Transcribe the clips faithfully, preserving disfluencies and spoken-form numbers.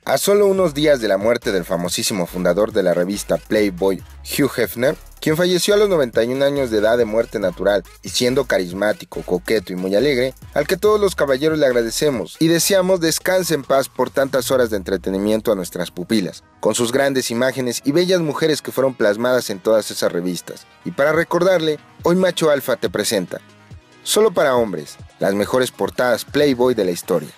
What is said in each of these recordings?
A solo unos días de la muerte del famosísimo fundador de la revista Playboy, Hugh Hefner, quien falleció a los noventa y un años de edad de muerte natural y siendo carismático, coqueto y muy alegre, al que todos los caballeros le agradecemos y deseamos descanse en paz por tantas horas de entretenimiento a nuestras pupilas, con sus grandes imágenes y bellas mujeres que fueron plasmadas en todas esas revistas. Y para recordarle, hoy Macho Alfa te presenta, solo para hombres, las mejores portadas Playboy de la historia.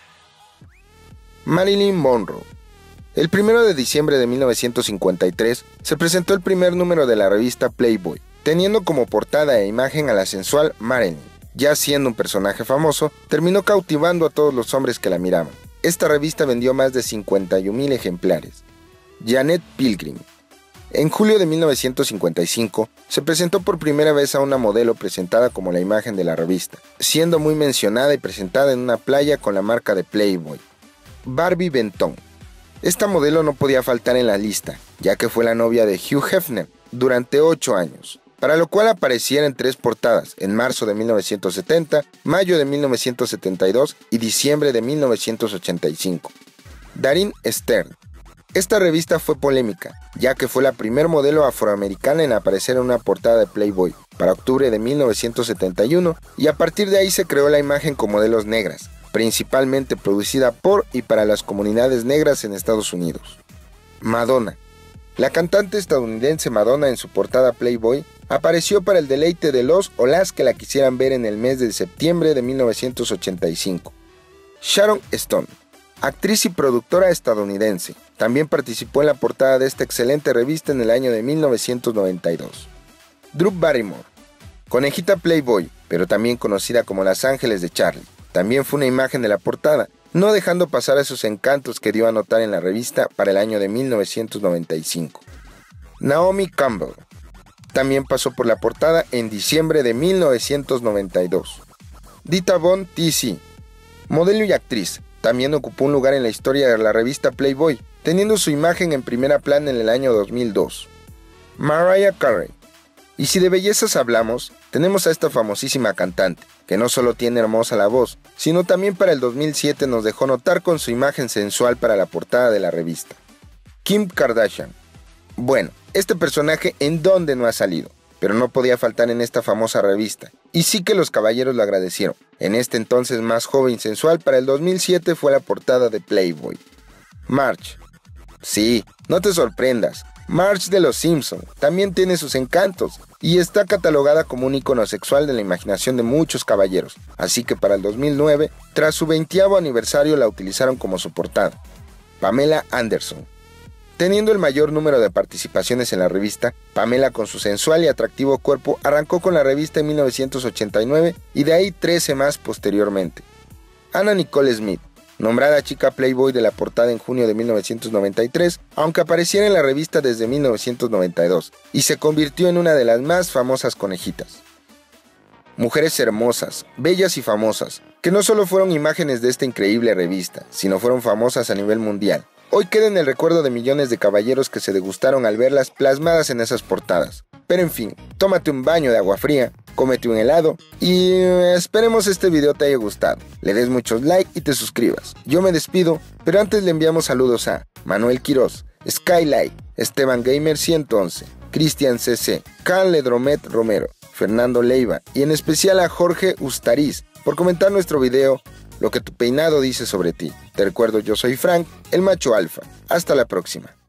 Marilyn Monroe. El primero de diciembre de mil novecientos cincuenta y tres se presentó el primer número de la revista Playboy, teniendo como portada e imagen a la sensual Marilyn. Ya siendo un personaje famoso, terminó cautivando a todos los hombres que la miraban. Esta revista vendió más de cincuenta y un mil ejemplares. Janet Pilgrim. En julio de mil novecientos cincuenta y cinco se presentó por primera vez a una modelo presentada como la imagen de la revista, siendo muy mencionada y presentada en una playa con la marca de Playboy. Barbie Benton. Esta modelo no podía faltar en la lista, ya que fue la novia de Hugh Hefner durante ocho años, para lo cual apareciera en tres portadas, en marzo de mil novecientos setenta, mayo de mil novecientos setenta y dos y diciembre de mil novecientos ochenta y cinco. Darin Stern. Esta revista fue polémica, ya que fue la primer modelo afroamericana en aparecer en una portada de Playboy, para octubre de mil novecientos setenta y uno, y a partir de ahí se creó la imagen con modelos negras, principalmente producida por y para las comunidades negras en Estados Unidos. Madonna. La cantante estadounidense Madonna en su portada Playboy apareció para el deleite de los o las que la quisieran ver en el mes de septiembre de mil novecientos ochenta y cinco. Sharon Stone. Actriz y productora estadounidense, también participó en la portada de esta excelente revista en el año de mil novecientos noventa y dos. Drew Barrymore. Conejita Playboy, pero también conocida como Los Ángeles de Charlie. También fue una imagen de la portada, no dejando pasar esos encantos que dio a notar en la revista para el año de mil novecientos noventa y cinco. Naomi Campbell. También pasó por la portada en diciembre de mil novecientos noventa y dos. Dita Von Teese. Modelo y actriz, también ocupó un lugar en la historia de la revista Playboy, teniendo su imagen en primera plana en el año dos mil dos. Mariah Carey. Y si de bellezas hablamos, tenemos a esta famosísima cantante, que no solo tiene hermosa la voz, sino también para el dos mil siete nos dejó notar con su imagen sensual para la portada de la revista. Kim Kardashian. Bueno, este personaje en dónde no ha salido, pero no podía faltar en esta famosa revista, y sí que los caballeros lo agradecieron. En este entonces más joven y sensual para el dos mil siete fue la portada de Playboy. Marge. Sí, no te sorprendas, Marge de los Simpson también tiene sus encantos y está catalogada como un icono sexual de la imaginación de muchos caballeros, así que para el dos mil nueve, tras su veintiavo aniversario la utilizaron como su portada. Pamela Anderson. Teniendo el mayor número de participaciones en la revista, Pamela con su sensual y atractivo cuerpo arrancó con la revista en mil novecientos ochenta y nueve y de ahí trece más posteriormente. Anna Nicole Smith. Nombrada chica Playboy de la portada en junio de mil novecientos noventa y tres, aunque apareciera en la revista desde mil novecientos noventa y dos, y se convirtió en una de las más famosas conejitas. Mujeres hermosas, bellas y famosas, que no solo fueron imágenes de esta increíble revista, sino fueron famosas a nivel mundial. Hoy queda en el recuerdo de millones de caballeros que se degustaron al verlas plasmadas en esas portadas. Pero en fin, tómate un baño de agua fría, cómete un helado y esperemos este video te haya gustado. Le des muchos like y te suscribas. Yo me despido, pero antes le enviamos saludos a Manuel Quiroz, Skylight, Esteban Gamer ciento once, Cristian C C, Carl Ledromet Romero, Fernando Leiva y en especial a Jorge Ustariz por comentar nuestro video Lo que tu peinado dice sobre ti. Te recuerdo, yo soy Frank, el Macho Alfa. Hasta la próxima.